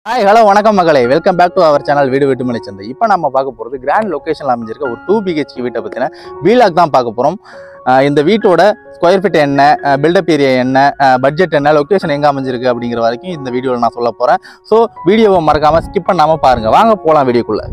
Hi hello வணக்கம் மகளே, welcome back to our channel வீடு வீட்டு மலைச்சந்தை. இப்போ நம்ம பார்க்க போகிறது கிராண்ட் லொக்கேஷனில் அமைஞ்சிருக்க ஒரு 2 BHK வீட்டை பற்றின வீலாக் தான் பார்க்க போகிறோம். இந்த வீட்டோட ஸ்கொயர் ஃபீட் என்ன, பில்டப் ஏரியா என்ன, பட்ஜெட் என்ன, லொக்கேஷன் எங்கே அமைஞ்சிருக்கு அப்படிங்கிற வரைக்கும் இந்த வீடியோவில் நான் சொல்ல போகிறேன். ஸோ வீடியோவை மறக்காமல் ஸ்கிப் பண்ணாமல் பாருங்கள். வாங்க போகலாம் வீடியோக்குள்ளே.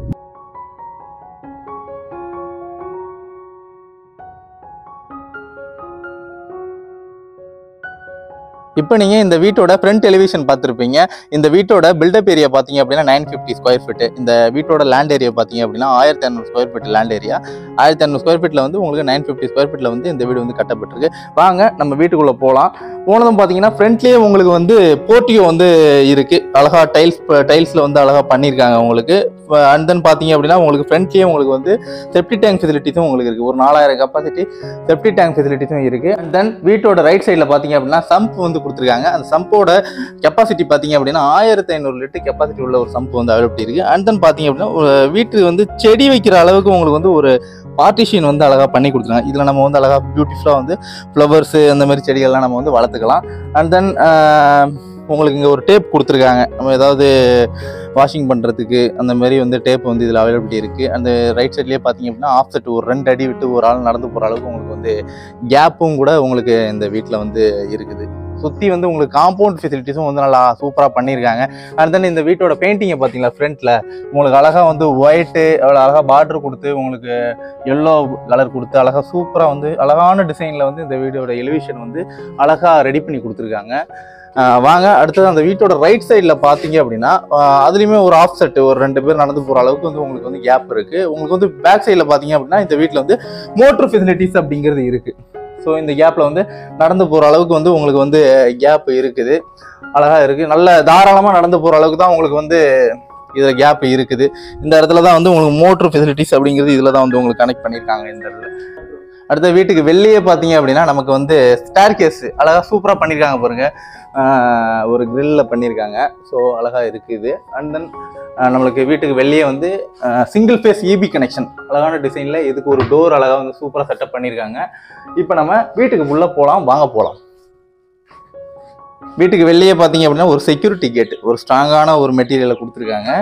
இப்போ நீங்கள் இந்த வீட்டோட ஃப்ரண்ட் டெலிவிஷன் பார்த்துருப்பீங்க. இந்த வீட்டோட பில்டப் ஏரியா பார்த்தீங்க அப்படின்னா 950 ஸ்கொயர் ஃபீட்டு. இந்த வீட்டோட லேண்ட் ஏரியா பார்த்தீங்க அப்படின்னா 1500 square feet land area. 1500 square ஃபீட்டில் வந்து உங்களுக்கு 950 ஸ்கொயர் ஃபீட்டில் வந்து இந்த வீடு வந்து கட்டப்பட்டிருக்கு. வாங்க நம்ம வீட்டுக்குள்ளே போகலாம். போனதும் பார்த்தீங்கன்னா ஃப்ரண்ட்லேயே உங்களுக்கு வந்து போர்ட்டியோ வந்து இருக்குது. அழகாக டைல்ஸில் வந்து அழகாக பண்ணியிருக்காங்க உங்களுக்கு. அண்ட் தென் பார்த்தீங்க அப்படின்னா உங்களுக்கு ஃப்ரண்ட்லேயே உங்களுக்கு வந்து செப்டி டேங்க் ஃபெசிலிட்டிஸும் உங்களுக்கு இருக்குது. ஒரு 4000 கெப்பாசிட்டி செப்டி டேங்க் ஃபெசிலிட்டிஸும் இருக்குது. அண்ட் தென் வீட்டோட ரைட் சைடில் பார்த்தீங்க அப்படின்னா சம்ப் வந்து கொடுத்துருக்காங்க. அந்த சம்போட கெப்பாசிட்டி பார்த்தீங்க அப்படின்னா 1500 லிட்டர் கெப்பாசிட்டி உள்ள ஒரு சம்ப் வந்து அவைலபிலிட்டி இருக்குது. அண்ட் தென் பார்த்தீங்க அப்படின்னா வீட்டுக்கு வந்து செடி வைக்கிற அளவுக்கு உங்களுக்கு வந்து ஒரு பார்ட்டிஷன் வந்து அழகாக பண்ணி கொடுத்துருக்காங்க. இதில் நம்ம வந்து அழகாக பியூட்டிஃபுல்லாக வந்து ஃப்ளவர்ஸு அந்த மாதிரி செடிகள்லாம் நம்ம வந்து வளர்த்துக்கலாம். அண்ட் தென் உங்களுக்கு இங்கே ஒரு டேப் கொடுத்துருக்காங்க. நம்ம ஏதாவது வாஷிங் பண்ணுறதுக்கு அந்த மாதிரி வந்து டேப் வந்து இதில் அவைலபிலிட்டி இருக்குது. அந்த ரைட் சைட்லேயே பார்த்தீங்க அப்படின்னா ஆஃப் செட் ஒரு 2 அடி விட்டு ஒரு ஆள் நடந்து போகிற அளவுக்கு உங்களுக்கு வந்து கேப்பும் கூட உங்களுக்கு இந்த வீட்டில் வந்து இருக்குது. சுற்றி வந்து உங்களுக்கு காம்பவுண்ட் ஃபெசிலிட்டிஸும் வந்து நல்லா சூப்பராக பண்ணியிருக்காங்க. அண்ட் தென் இந்த வீட்டோட பெயிண்டிங்கை பார்த்தீங்களா, ஃப்ரண்ட்டில் உங்களுக்கு அழகாக வந்து ஒயிட்டு அவ்வளோ அழகாக பார்டர் கொடுத்து உங்களுக்கு எல்லோ கலர் கொடுத்து அழகாக சூப்பராக வந்து அழகான டிசைனில் வந்து இந்த வீடோட எலிவேஷன் வந்து அழகாக ரெடி பண்ணி கொடுத்துருக்காங்க. வாங்க அடுத்தது அந்த வீட்டோட ரைட் சைடில் பார்த்தீங்க அப்படின்னா அதுலேயுமே ஒரு ஆஃப் செட்டு ஒரு 2 பேர் நடந்து போகிற அளவுக்கு வந்து உங்களுக்கு வந்து கேப் இருக்குது. உங்களுக்கு வந்து பேக் சைடில் பார்த்தீங்க அப்படின்னா இந்த வீட்டில் வந்து மோட்டர் ஃபெசிலிட்டிஸ் அப்படிங்கிறது இருக்குது. ஸோ இந்த கேப்பில் வந்து நடந்து போகிற அளவுக்கு வந்து உங்களுக்கு வந்து கேப் இருக்குது. அழகாக இருக்குது. நல்ல தாராளமாக நடந்து போகிற அளவுக்கு தான் உங்களுக்கு வந்து இதில் கேப் இருக்குது. இந்த இடத்துல தான் வந்து உங்களுக்கு மோட்டர் ஃபெசிலிட்டிஸ் அப்படிங்கிறது இதில் தான் வந்து உங்களுக்கு கனெக்ட் பண்ணியிருக்காங்க. இந்த இடத்துல அடுத்த வீட்டுக்கு வெளியே பார்த்தீங்க அப்படின்னா நமக்கு வந்து ஸ்டேர் கேஸ் அழகாக சூப்பராக பண்ணியிருக்காங்க பாருங்கள். ஒரு கிரில்ல பண்ணியிருக்காங்க. ஸோ அழகாக இருக்குது. அண்ட் தென் நம்மளுக்கு வீட்டுக்கு வெளியே வந்து சிங்கிள் ஃபேஸ் இபி கனெக்ஷன் அழகான டிசைனில் இதுக்கு ஒரு டோர் அழகாக வந்து சூப்பராக செட்டப் பண்ணியிருக்காங்க. இப்போ நம்ம வீட்டுக்கு உள்ளே போகலாம். வாங்க போகலாம். வீட்டுக்கு வெளியே பார்த்தீங்க அப்படின்னா ஒரு செக்யூரிட்டி கேட் ஒரு ஸ்ட்ராங்கான ஒரு மெட்டீரியலை கொடுத்துருக்காங்க.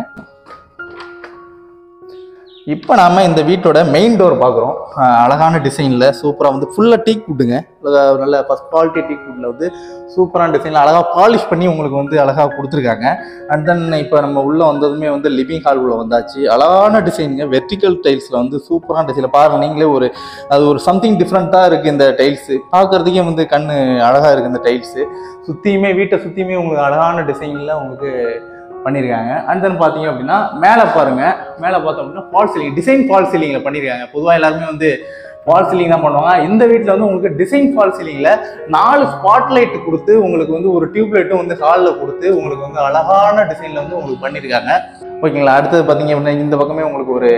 இப்போ நாம் இந்த வீட்டோட மெயின் டோர் பார்க்குறோம். அழகான டிசைனில் சூப்பராக வந்து ஃபுல்லாக டீக் வுட்டுங்க. நல்ல ஃபஸ்ட் குவாலிட்டி டீக் வுட்டில் வந்து சூப்பரான டிசைனில் அழகாக பாலிஷ் பண்ணி உங்களுக்கு வந்து அழகாக கொடுத்துருக்காங்க. அண்ட் தென் இப்போ நம்ம உள்ளே வந்ததுமே வந்து லிவிங் ஹால் உள்ள வந்தாச்சு. அழகான டிசைனுங்க. வெர்டிக்கல் டைல்ஸில் வந்து சூப்பரான டிசைனில் பாருங்கள் நீங்களே அது ஒரு சம்திங் டிஃப்ரெண்ட்டாக இருக்குது. இந்த டைல்ஸு பார்க்குறதுக்கே வந்து கண் அழகாக இருக்குது. இந்த டைல்ஸு சுற்றியுமே வீட்டை சுற்றியுமே உங்களுக்கு அழகான டிசைனில் உங்களுக்கு பண்ணியிருக்காங்க. அண்ட் தென் பார்த்தீங்க அப்படின்னா மேலே பாருங்கள். மேலே பார்த்தோம் அப்படின்னா ஃபால் சீலிங் டிசைன் ஃபால் சீலிங்கில் பண்ணியிருக்காங்க. பொதுவாக எல்லாருமே வந்து ஃபால் சீலிங் தான் பண்ணுவாங்க. இந்த வீட்டில் வந்து உங்களுக்கு டிசைன் ஃபால் சீலிங்கில் 4 ஸ்பாட் லைட் கொடுத்து உங்களுக்கு வந்து ஒரு டியூப் லைட்டும் வந்து ஹாலில் கொடுத்து உங்களுக்கு வந்து அழகான டிசைனில் வந்து உங்களுக்கு பண்ணியிருக்காங்க. ஓகேங்களா. அடுத்தது பார்த்தீங்க அப்படின்னா இந்த பக்கமே உங்களுக்கு ஒரு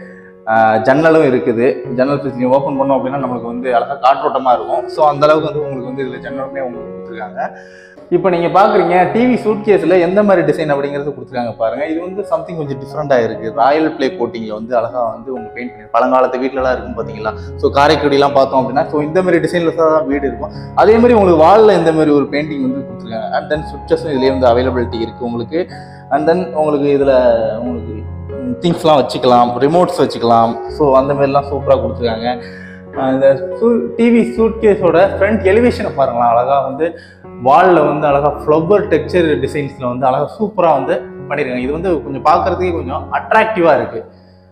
ஜன்னலும் இருக்குது. ஜன்னல் ஃபெசிலிட்டி ஓப்பன் பண்ணோம் அப்படின்னா நம்மளுக்கு வந்து அழகாக காற்றோட்டமாக இருக்கும். ஸோ அந்தளவுக்கு வந்து உங்களுக்கு வந்து இதில் ஜன்னலுமே உங்களுக்கு கொடுத்துருக்காங்க. இப்போ நீங்கள் பார்க்குறீங்க டிவி சூட் கேஸில் எந்த மாதிரி டிசைன் அப்படிங்கிறது கொடுத்துருக்காங்க பாருங்கள். இது வந்து சம்திங் கொஞ்சம் டிஃப்ரெண்ட்டாக இருக்குது. ராயல் பிளே கோட்டிங்கில் வந்து அழகாக வந்து உங்களுக்கு பெயிண்ட் பண்ணி பழங்காலத்து வீட்டிலலாம் இருக்கும் பார்த்தீங்களா. ஸோ காரைக்குடிலாம் பார்த்தோம் அப்படின்னா ஸோ இந்த மாதிரி டிசைனில் தான் வீடு இருக்கும். அதே மாதிரி உங்களுக்கு வாலில் இந்த மாதிரி ஒரு பெயிண்டிங் வந்து கொடுத்துருக்காங்க. அண்ட் தென் சுவிட்சஸும் இதுலேயே வந்து அவைலபிலிட்டி இருக்குது உங்களுக்கு. அண்ட் தென் உங்களுக்கு இதில் உங்களுக்கு திங்ஸ்லாம் வச்சுக்கலாம், ரிமோட்ஸ் வச்சுக்கலாம். ஸோ அந்த மாதிரிலாம் சூப்பராக கொடுத்துருக்காங்க. இந்த டிவி சூட் கேஸோட ஃப்ரண்ட் எலிவேஷனை பாருங்களா. அழகாக வந்து வாலில் வந்து அழகாக ஃப்ளவர் டெக்ஸ்சர் டிசைன்ஸில் வந்து அழகாக சூப்பராக வந்து பண்ணியிருக்காங்க. இது வந்து கொஞ்சம் பார்க்குறதுக்கே கொஞ்சம் அட்ராக்டிவாக இருக்குது.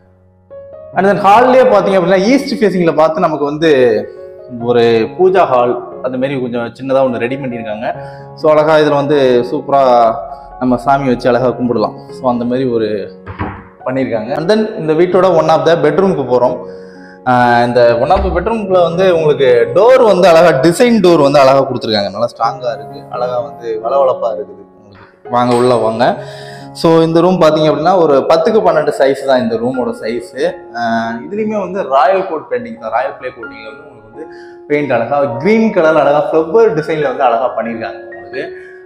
அண்ட் தென் ஹால்லேயே பார்த்தீங்க அப்படின்னா ஈஸ்ட் ஃபேஸிங்கில் பார்த்து நமக்கு வந்து ஒரு பூஜா ஹால் அதுமாரி கொஞ்சம் சின்னதாக ஒன்று ரெடி பண்ணியிருக்காங்க. ஸோ அழகாக இதில் வந்து சூப்பராக நம்ம சாமி வச்சு அழகாக கும்பிடலாம். ஸோ அந்த மாதிரி ஒரு பண்ணியிருக்காங்க. அண்ட் தென் இந்த வீட்டோட ஒன் ஆஃப் த பெட்ரூமுக்கு போகிறோம். இந்த ஒன் ஆஃப் த பெட்ரூம்ல வந்து உங்களுக்கு டோர் வந்து அழகாக டிசைன் டோர் வந்து அழகாக கொடுத்துருக்காங்க. நல்லா ஸ்ட்ராங்காக இருக்குது. அழகாக வந்து வளவளப்பாக இருக்குது உங்களுக்கு. வாங்க உள்ள வாங்க. ஸோ இந்த ரூம் பார்த்தீங்க அப்படின்னா ஒரு 10க்கு 12 சைஸ் தான் இந்த ரூமோட சைஸு. இதுலேயுமே வந்து ராயல் கோட் பெயிண்டிங் தான். ராயல் பிளே கோட்டிங்கில் வந்து உங்களுக்கு வந்து பெயிண்ட் அழகாக க்ரீன் கலர் அழகாக ஃப்ளவர் டிசைனில் வந்து அழகாக பண்ணியிருக்காங்க உங்களுக்கு.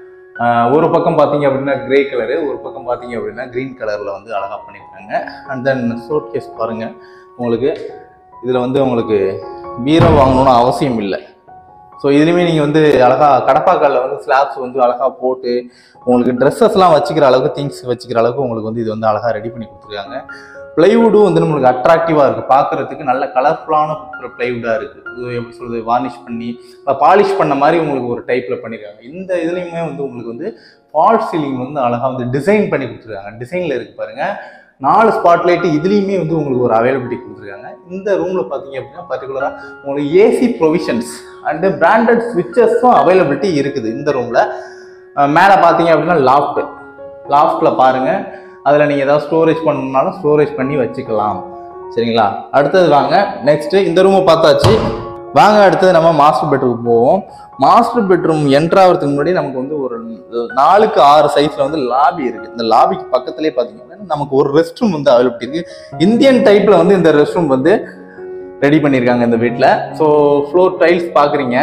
ஒரு பக்கம் பார்த்தீங்க அப்படின்னா கிரே கலரு, ஒரு பக்கம் பார்த்தீங்க அப்படின்னா க்ரீன் கலரில் வந்து அழகாக பண்ணியிருக்காங்க. அண்ட் தென் சூட் கேஸ் பாருங்கள். உங்களுக்கு இதில் வந்து உங்களுக்கு பீரோ வாங்கணும்னு அவசியம் இல்லை. ஸோ இதுலேயுமே நீங்கள் வந்து அழகாக கடப்பாக்காலில் வந்து ஸ்லாப்ஸ் வந்து அழகாக போட்டு உங்களுக்கு ட்ரெஸ்ஸஸ்லாம் வச்சுக்கிற அளவுக்கு திங்ஸ் வச்சுக்கிற அளவுக்கு உங்களுக்கு வந்து இது வந்து அழகாக ரெடி பண்ணி கொடுத்துருக்காங்க. பிளைவுட்டும் வந்து நம்மளுக்கு அட்ராக்டிவாக இருக்குது, பார்க்குறதுக்கு நல்ல கலர்ஃபுல்லான பிளைவுட்டாக இருக்குது. இது எப்படி சொல்கிறது, வார்னிஷ் பண்ணி பாலிஷ் பண்ண மாதிரி உங்களுக்கு ஒரு டைப்பில் பண்ணியிருக்காங்க. இந்த இதுலேயுமே வந்து உங்களுக்கு வந்து ஃபால் சீலிங் வந்து அழகாக வந்து டிசைன் பண்ணி கொடுத்துருக்காங்க. டிசைனில் இருக்குது பாருங்கள், 4 ஸ்பாட்லைட்டு இதுலேயுமே வந்து உங்களுக்கு ஒரு அவைலபிலிட்டி கொடுத்துருக்காங்க. இந்த ரூமில் பார்த்தீங்க அப்படின்னா பர்டிகுலராக உங்களுக்கு ஏசி ப்ரொவிஷன்ஸ் அண்டு பிராண்டட் ஸ்விட்சஸும் அவைலபிலிட்டி இருக்குது இந்த ரூமில். மேலே பார்த்தீங்க அப்படின்னா லாஃப்ட்டில் பாருங்கள், அதில் நீங்கள் ஏதாவது ஸ்டோரேஜ் பண்ணணும்னாலும் ஸ்டோரேஜ் பண்ணி வச்சுக்கலாம். சரிங்களா? அடுத்தது வாங்க, நெக்ஸ்ட்டு இந்த ரூமை பார்த்தாச்சு. வாங்க அடுத்தது நம்ம மாஸ்டர் பெட்ரூம் போவோம். மாஸ்டர் பெட்ரூம் என்ட்ராகிறதுக்கு முன்னாடி நமக்கு வந்து ஒரு 4க்கு 6 சைஸில் வந்து லாபி இருக்குது. இந்த லாபிக்கு பக்கத்துலேயே பார்த்தீங்கன்னா நமக்கு ஒரு ரெஸ்ட் ரூம் வந்து அவைலபிலிட்டி இருக்குது. இந்தியன் டைப்பில் வந்து இந்த ரெஸ்ட் ரூம் வந்து ரெடி பண்ணியிருக்காங்க இந்த வீட்டில். ஸோ ஃப்ளோர் டைல்ஸ் பார்க்குறீங்க,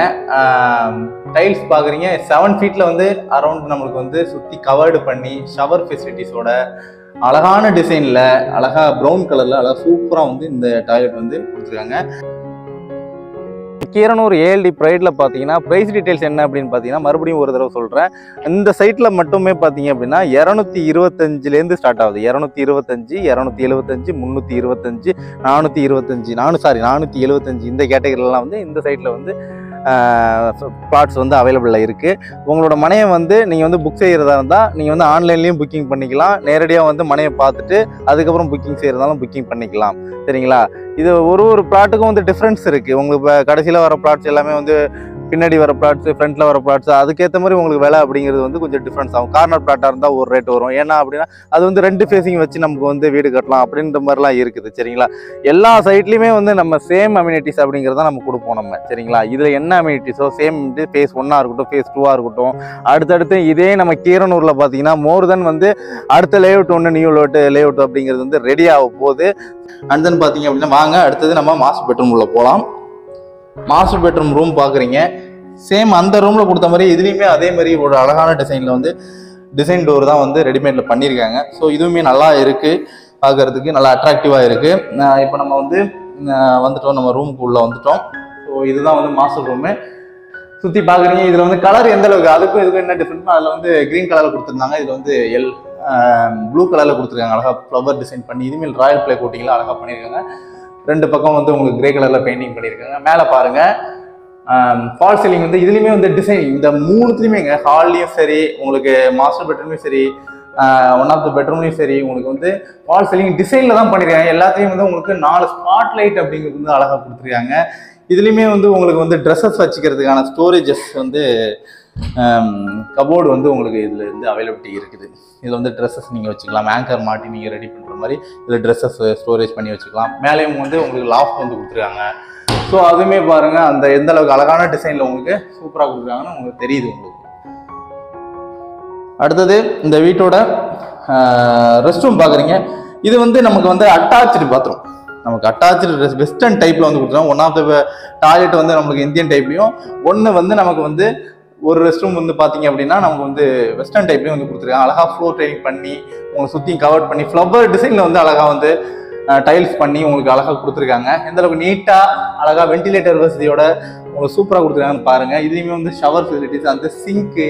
7 ஃபீட்டில் வந்து அரௌண்ட் நம்மளுக்கு வந்து சுற்றி கவர்டு பண்ணி ஷவர் ஃபெசிலிட்டிஸோட அழகான டிசைனில் அழகாக ப்ரௌன் கலரில் அழகாக சூப்பராக வந்து இந்த டாய்லெட் வந்து கொடுத்துருக்காங்க. கீரனூர் ஏஎல்டி ப்ரைடில் பார்த்தீங்கன்னா ப்ரைஸ் டீட்டெயில்ஸ் என்ன அப்படின்னு பார்த்தீங்கன்னா மறுபடியும் ஒரு தடவை சொல்கிறேன். இந்த சைட்டில் மட்டுமே பார்த்தீங்க அப்படின்னா 225லேருந்து ஸ்டார்ட் ஆகுது. 225, 275, 325, 475 இந்த கேட்டகரிலாம் வந்து இந்த சைட்டில் வந்து பிளாட்ஸ் வந்து அவைலபிளாக இருக்குது. உங்களோட மனையை வந்து நீங்கள் வந்து புக் செய்கிறதா இருந்தால் நீங்கள் வந்து ஆன்லைன்லேயும் புக்கிங் பண்ணிக்கலாம், நேரடியாக வந்து மனையை பார்த்துட்டு அதுக்கப்புறம் புக்கிங் செய்கிறதாலும் புக்கிங் பண்ணிக்கலாம். சரிங்களா? இது ஒரு பிளாட்டுக்கும் வந்து டிஃப்ரென்ஸ் இருக்குது. உங்களுக்கு இப்போ கடைசியில் வர பிளாட்ஸ் எல்லாமே வந்து பின்னாடி வர பிளாட்ஸு, ஃப்ரண்ட்டில் வர பிளாட்ஸு, அதுக்கேற்ற மாதிரி உங்களுக்கு விலை அப்படிங்கிறது வந்து கொஞ்சம் டிஃப்ரென்ஸ் ஆகும். கார்னர் பிளாட்டாக இருந்தால் ஒரு ரேட் வரும். ஏன்னா அப்படின்னா அது வந்து 2 ஃபேஸிங் வச்சு நமக்கு வந்து வீடு கட்டலாம் அப்படின்ற மாதிரிலாம் இருக்குது. சரிங்களா? எல்லா சைட்லேயுமே வந்து நம்ம சேம் அம்யூனிட்டிஸ் அப்படிங்கிறத நம்ம கொடுப்போம் நம்ம. சரிங்களா? இதில் என்ன அம்யூனிட்டிஸோ சேம் ஃபேஸ் 1ஆக இருக்கட்டும், ஃபேஸ் 2ஆக இருக்கட்டும், அடுத்தடுத்து இதே நம்ம கீரனூரில் பார்த்தீங்கன்னா மோர் தென் வந்து அடுத்த லேஅவுட் ஒன்று நியூ லேஅவுட் அப்படிங்கிறது வந்து ரெடி ஆக போகுது. அண்ட் தென் பார்த்தீங்க அப்படின்னா வாங்க அடுத்தது நம்ம மாஸ்டர் பெட்ரூம் உள்ள போகலாம். மாஸ்டர் பெட்ரூம் ரூம் பார்க்குறீங்க, சேம் அந்த ரூமில் கொடுத்த மாதிரி இதுலேயுமே அதே மாதிரி ஒரு அழகான டிசைனில் வந்து டிசைன் டோர் தான் வந்து ரெடிமேடில் பண்ணியிருக்காங்க. ஸோ இதுவுமே நல்லா இருக்குது, பார்க்குறதுக்கு நல்லா அட்ராக்டிவாக இருக்குது. இப்போ நம்ம வந்து வந்துட்டோம், நம்ம ரூமுக்குள்ளே வந்துட்டோம். ஸோ இதுதான் வந்து மாஸ்டர் ரூமு. சுற்றி பார்க்குறீங்க, இதில் வந்து கலர் எந்த அளவுக்கு அதுக்கும் இதுக்கும் என்ன டிஃப்ரெண்ட்னா அதில் வந்து க்ரீன் கலரில் கொடுத்துருந்தாங்க, இதில் வந்து ப்ளூ கலரில் கொடுத்துருக்காங்க. அழகாக ஃப்ளவர் டிசைன் பண்ணி இதுமாரி ராயல் பிளே கோட்டிங்லாம் அழகாக பண்ணியிருக்காங்க. 2 பக்கம் வந்து உங்களுக்கு கிரே கலரில் பெயிண்டிங் பண்ணியிருக்காங்க. மேலே பாருங்கள் ஃபால் சீலிங் வந்து இதுலேயுமே வந்து டிசைன் இந்த 3த்துலேயுமேங்க, ஹால்லையும் சரி, உங்களுக்கு மாஸ்டர் பெட்ரூம்லையும் சரி, ஒன் ஆஃப் த பெட்ரூம்லையும் சரி, உங்களுக்கு வந்து ஃபால் சீலிங் டிசைனில் தான் பண்ணியிருக்காங்க. எல்லாத்தையும் வந்து உங்களுக்கு 4 ஸ்பாட்லைட் அப்படிங்கிறது வந்து அழகாக கொடுத்துருக்காங்க. இதுலேயுமே வந்து உங்களுக்கு வந்து ட்ரெஸ்ஸஸ் வச்சுக்கிறதுக்கான ஸ்டோரேஜஸ் வந்து கபோர்டு வந்து உங்களுக்கு இதில் இருந்து அவைலபிலிட்டி இருக்குது. இதில் வந்து ட்ரெஸ்ஸஸ் நீங்கள் வச்சுக்கலாம், ஆங்கர் மாட்டி நீங்கள் ரெடி பண்ணுற மாதிரி இதில் ட்ரெஸ்ஸஸ் ஸ்டோரேஜ் பண்ணி வச்சுக்கலாம். மேலேயும் வந்து உங்களுக்கு லாஃப்ட் வந்து கொடுத்துருக்காங்க. ஸோ அதுவுமே பாருங்கள் அந்த எந்த அளவுக்கு அழகான டிசைனில் உங்களுக்கு சூப்பராக கொடுக்குறாங்கன்னு உங்களுக்கு தெரியுது உங்களுக்கு. அடுத்தது இந்த வீட்டோட ரெஸ்ட் ரூம் பார்க்குறீங்க, இது வந்து நமக்கு வந்து அட்டாச்சு பாத்ரூம், நமக்கு அட்டாச்சு வெஸ்டர்ன் டைப்பில் வந்து கொடுத்துருக்காங்க. ஒன் ஆஃப் த டாய்லெட் வந்து நம்மளுக்கு இந்தியன் டைப்லையும், ஒன்று வந்து நமக்கு வந்து ஒரு ரெஸ்ட் ரூம் வந்து பார்த்தீங்க அப்படின்னா நமக்கு வந்து வெஸ்டர்ன் டைப்லேயும் வந்து கொடுத்துருக்காங்க. அழகாக ஃப்ளோர் டைலிங் பண்ணி உங்களுக்கு சுற்றியும் கவர் பண்ணி ஃப்ளவர் டிசைனில் வந்து அழகாக வந்து டைல்ஸ் பண்ணி உங்களுக்கு அழகாக கொடுத்துருக்காங்க. எந்த அளவுக்கு நீட்டாக அழகாக வென்டிலேட்டர் வசதியோட உங்களுக்கு சூப்பராக கொடுத்துருக்காங்கன்னு பாருங்கள். இதுலேயுமே வந்து ஷவர் ஃபெசிலிட்டிஸ், அந்த சிங்க்கு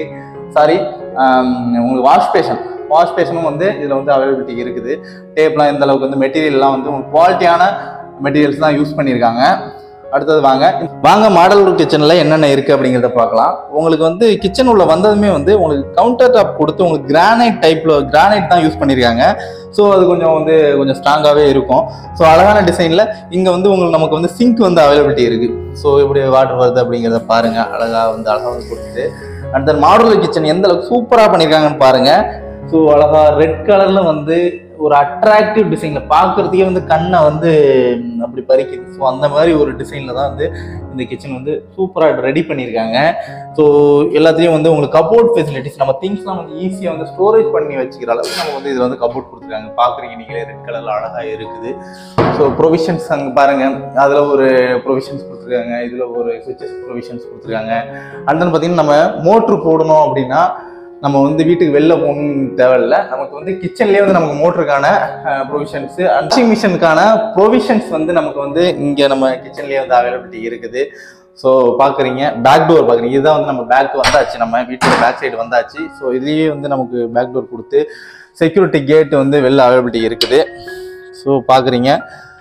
உங்களுக்கு வாஷ் பேஷனும் வந்து இதில் வந்து அவைலபிலிட்டி இருக்குது. டேப்லாம் எந்த அளவுக்கு வந்து மெட்டீரியல்லாம் வந்து உங்களுக்கு குவாலிட்டியான மெட்டீரியல்ஸ் தான் யூஸ் பண்ணியிருக்காங்க. அடுத்தது வாங்க மாடல் கிச்சனில் என்னென்ன இருக்குது அப்படிங்கிறத பார்க்கலாம். உங்களுக்கு வந்து கிச்சன் உள்ள வந்ததுமே வந்து உங்களுக்கு கவுண்டர் டாப் கொடுத்து உங்களுக்கு கிரானைட் தான் யூஸ் பண்ணியிருக்காங்க. ஸோ அது கொஞ்சம் ஸ்ட்ராங்காகவே இருக்கும். ஸோ அழகான டிசைனில் இங்கே வந்து நமக்கு வந்து சிங்க் வந்து அவைலபிலிட்டி இருக்குது. ஸோ எப்படி வாட்டர் வருது அப்படிங்கிறத பாருங்கள், அழகாக வந்து கொடுத்துட்டு. அடுத்த மாடுலர் கிச்சன் எந்த அளவுக்கு சூப்பராக பண்ணியிருக்காங்கன்னு பாருங்கள். ஸோ அழகாக ரெட் கலரில் வந்து ஒரு அட்ராக்டிவ் டிசைனில் பார்க்குறதுக்கே வந்து கண்ணை வந்து அப்படி பறிக்குது. ஸோ அந்த மாதிரி ஒரு டிசைனில் தான் வந்து இந்த கிச்சன் வந்து சூப்பராக ரெடி பண்ணியிருக்காங்க. ஸோ எல்லாத்தையும் வந்து உங்களுக்கு கபோர்ட் ஃபெசிலிட்டிஸ், நம்ம திங்ஸ்லாம் வந்து ஈஸியாக வந்து ஸ்டோரேஜ் பண்ணி வச்சுக்கிற அளவுக்கு நம்ம வந்து இதில் வந்து கபோர்ட் கொடுத்துருக்காங்க. பார்க்குறீங்க நீங்களே ரெட் கலரில் அழகாக இருக்குது. ஸோ ப்ரொவிஷன்ஸ் அங்கே பாருங்கள், அதில் ஒரு ப்ரொவிஷன்ஸ் கொடுத்துருக்காங்க, இதில் ஒரு சுவிட்சஸ் ப்ரொவிஷன்ஸ் கொடுத்துருக்காங்க. அண்ட் தென் பார்த்தீங்கன்னா நம்ம மோட்ரு போடணும் அப்படின்னா நம்ம வந்து வீட்டுக்கு வெளில போகணும்னு தேவையில்லை, நமக்கு வந்து கிச்சன்லேயே வந்து நமக்கு மோட்டருக்கான ப்ரொவிஷன்ஸு, வாஷிங் மிஷினுக்கான ப்ரொவிஷன்ஸ் வந்து நமக்கு வந்து இங்கே நம்ம கிச்சன்லேயே வந்து அவைலபிலிட்டி இருக்குது. ஸோ பார்க்குறீங்க பேக் டோர் பார்க்குறீங்க. இதுதான் வந்து நம்ம பேக் வந்தாச்சு, நம்ம வீட்டோட பேக் சைடு வந்தாச்சு. ஸோ இதுலேயே வந்து நமக்கு பேக் டோர் கொடுத்து செக்யூரிட்டி கேட் வந்து வெளில அவைலபிலிட்டி இருக்குது. ஸோ பார்க்குறீங்க.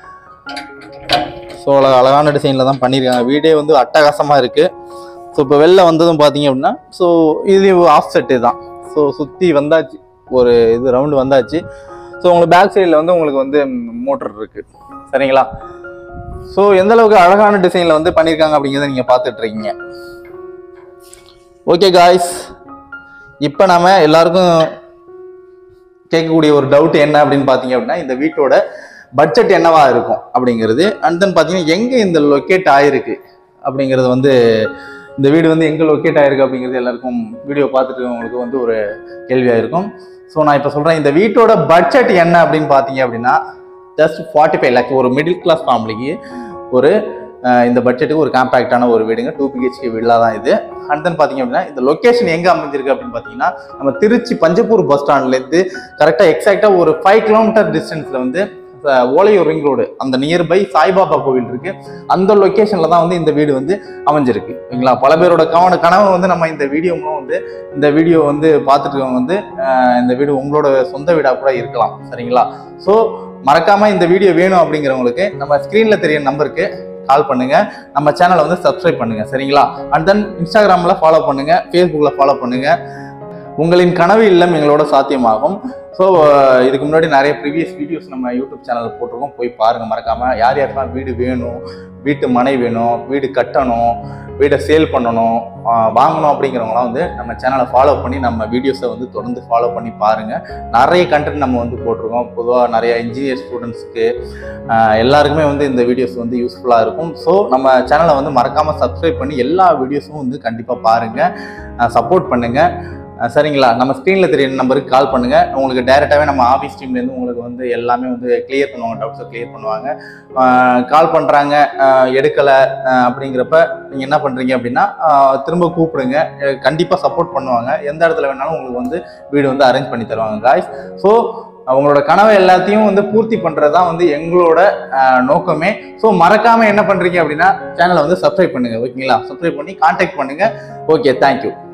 ஸோ அழகான டிசைனில் தான் பண்ணியிருக்காங்க. வீடே வந்து அட்டகாசமாக இருக்குது. ஸோ இப்போ வெளில வந்ததும் பார்த்தீங்க அப்படின்னா ஸோ இதுலேயும் ஆஃப் செட்டு தான். ஸோ சுற்றி வந்தாச்சு, ஒரு இது ரவுண்டு வந்தாச்சு. ஸோ உங்களுக்கு பேக் சைடில் வந்து உங்களுக்கு வந்து மோட்டர் இருக்குது. சரிங்களா? ஸோ எந்த அளவுக்கு அழகான டிசைனில் வந்து பண்ணியிருக்காங்க அப்படிங்கிறத நீங்கள் பார்த்துட்டு இருக்கீங்க. ஓகே காய்ஸ், இப்போ நம்ம எல்லாருக்கும் கேட்கக்கூடிய ஒரு டவுட் என்ன அப்படின்னு பார்த்தீங்க அப்படின்னா இந்த வீட்டோட பட்ஜெட் என்னவா இருக்கும் அப்படிங்கிறது. அண்ட் தென் பார்த்தீங்கன்னா எங்கே இந்த லொக்கேட் ஆகிருக்கு அப்படிங்கிறது வந்து இந்த வீடு வந்து எங்கே லொக்கேட் ஆகிருக்கு அப்படிங்கிறது எல்லாருக்கும் வீடியோ பார்த்துட்டு உங்களுக்கு வந்து ஒரு கேள்வியாக இருக்கும். ஸோ நான் இப்போ சொல்கிறேன், இந்த வீட்டோட பட்ஜெட் என்ன அப்படின்னு பார்த்தீங்க அப்படின்னா ஜஸ்ட் 45 lakhs. ஒரு மிடில் கிளாஸ் ஃபேமிலிக்கு ஒரு இந்த பட்ஜெட்டுக்கு ஒரு காம்பேக்டான ஒரு வீடுங்க. 2 BHK வீடா தான் இது. அண்ட் தென் பார்த்தீங்க அப்படின்னா இந்த லொக்கேஷன் எங்கே அமைஞ்சிருக்கு அப்படின்னு பார்த்தீங்கன்னா நம்ம திருச்சி பஞ்சப்பூர் பஸ் ஸ்டாண்ட்லேருந்து கரெக்டாக எக்ஸாக்டாக ஒரு 5 கிலோமீட்டர் டிஸ்டன்ஸில் வந்து ஓலையூர் ரிங் ரோடு, அந்த நியர்பை சாய்பாபா கோவில் இருக்கு. அந்த லொக்கேஷன்ல தான் வந்து இந்த வீடு வந்து அமைஞ்சிருக்கு. ஓகேங்களா? பல பேரோட கனவு வந்து நம்ம இந்த வீடியோ வந்து இந்த வீடியோ வந்து பார்த்துட்டு இருக்கவங்க வந்து இந்த வீடு உங்களோட சொந்த வீடா கூட இருக்கலாம். சரிங்களா? ஸோ மறக்காம இந்த வீடியோ வேணும் அப்படிங்கிறவங்களுக்கு நம்ம ஸ்கிரீன்ல தெரிய நம்பருக்கு கால் பண்ணுங்க, நம்ம சேனலை வந்து சப்ஸ்கிரைப் பண்ணுங்க. சரிங்களா? அண்ட் தென் இன்ஸ்டாகிராம்ல ஃபாலோ பண்ணுங்க, ஃபேஸ்புக்ல ஃபாலோ பண்ணுங்க. உங்களின் கனவு இல்லம் எங்களோட சாத்தியமாகும். ஸோ இதுக்கு முன்னாடி நிறைய ப்ரீவியஸ் வீடியோஸ் நம்ம யூடியூப் சேனலில் போட்டிருக்கோம், போய் பாருங்க மறக்காம. யார் யாருக்கெல்லாம் வீடு வேணும், வீட்டு மனை வேணும், வீடு கட்டணும், வீடை சேல் பண்ணணும், வாங்கணும் அப்படிங்கிறவங்களாம் வந்து நம்ம சேனலை ஃபாலோ பண்ணி நம்ம வீடியோஸை வந்து தொடர்ந்து ஃபாலோ பண்ணி பாருங்கள். நிறைய கண்டென்ட் நம்ம வந்து போட்டிருக்கோம். பொதுவாக நிறைய இன்ஜினியர் ஸ்டூடெண்ட்ஸ்க்கு எல்லாருக்குமே வந்து இந்த வீடியோஸ் வந்து யூஸ்ஃபுல்லாக இருக்கும். ஸோ நம்ம சேனலை வந்து மறக்காமல் சப்ஸ்கிரைப் பண்ணி எல்லா வீடியோஸும் வந்து கண்டிப்பாக பாருங்கள், சப்போர்ட் பண்ணுங்கள். சரிங்களா? நம்ம ஸ்க்ரீனில் தெரிய நம்பருக்கு கால் பண்ணுங்கள். உங்களுக்கு டைரெக்டாகவே நம்ம ஆஃபீஸ் டீம்லேருந்து உங்களுக்கு வந்து எல்லாமே வந்து கிளியர் பண்ணுவாங்க, டவுட்ஸை கிளியர் பண்ணுவாங்க. கால் பண்ணுறாங்க எடுக்கலை அப்படிங்கிறப்ப நீங்கள் என்ன பண்ணுறீங்க அப்படின்னா திரும்ப கூப்பிடுங்க, கண்டிப்பாக சப்போர்ட் பண்ணுவாங்க. எந்த இடத்துல வேணாலும் உங்களுக்கு வந்து வீடு வந்து அரேஞ்ச் பண்ணி தருவாங்க காய்ஸ். ஸோ அவங்களோட கனவை எல்லாத்தையும் வந்து பூர்த்தி பண்ணுறது தான் வந்து எங்களோட நோக்கமே. ஸோ மறக்காமல் என்ன பண்ணுறீங்க அப்படின்னா சேனலை வந்து சப்ஸ்கிரைப் பண்ணுங்கள். ஓகேங்களா? சப்ஸ்கிரைப் பண்ணி கான்டாக்ட் பண்ணுங்கள். Okay, thank you.